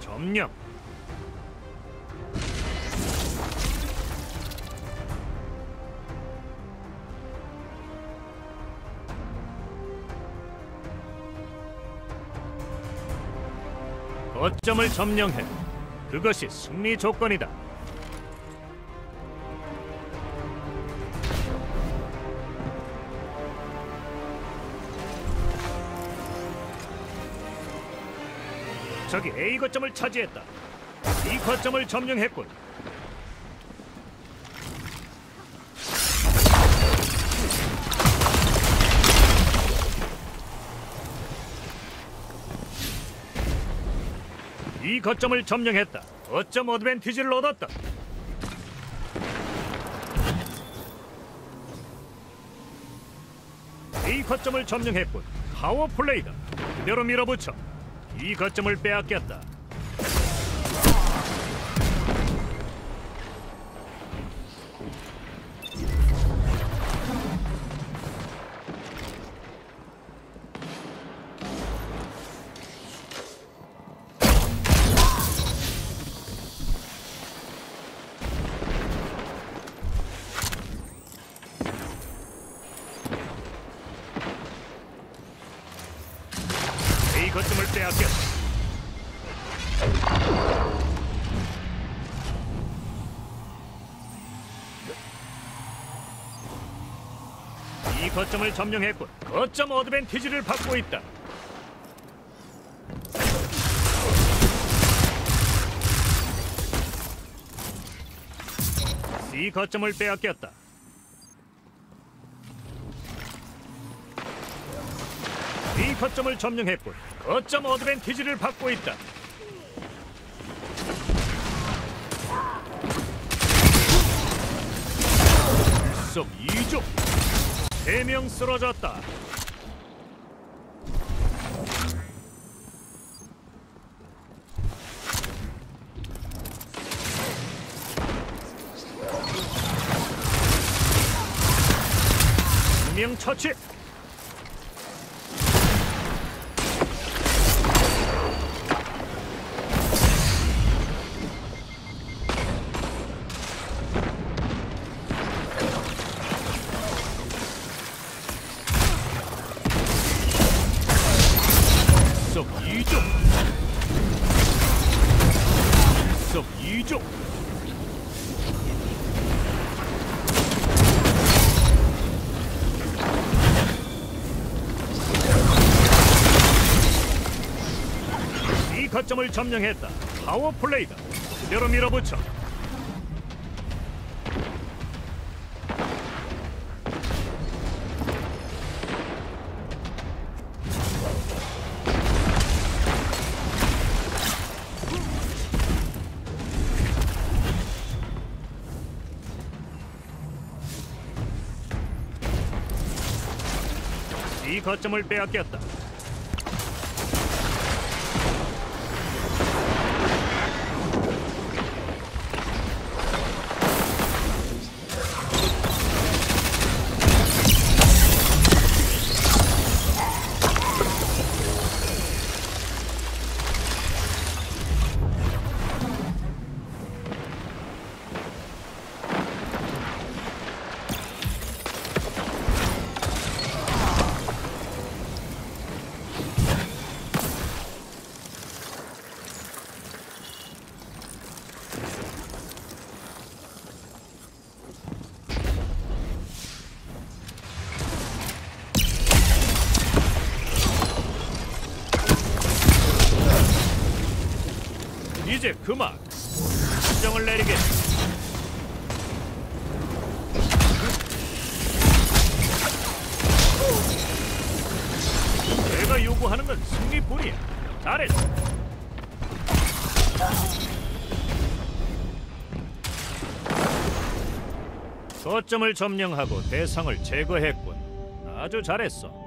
점령. 거점을 점령해. 그것이 승리 조건이다. 적이 A 거점을 차지했다. B 거점을 점령했군. 이 거점을 점령했다. 거점 어드밴티지를 얻었다. A 거점을 점령했군. 파워 플레이다. 그대로 밀어붙여. 이 거점을 빼앗겼다. A 거점을 빼앗겼다. 이 거점을 점령했군. 거점 어드밴티지를 받고 있다. C 거점을 빼앗겼다. D 거점을 점령했군. 거점 어드밴티지를 받고 있다. 일석이조. 3명 쓰러졌다. 명 처치. 일석이조. 이 거점을 점령했다. 파워 플레이다. 그대로 밀어붙여. 이 거점을 빼앗겼다. 이제 그만 결정을 내리겠다. 내가 요구하는 건 승리뿐이야. 잘했어. 거점을 점령하고 대상을 제거했군. 아주 잘했어.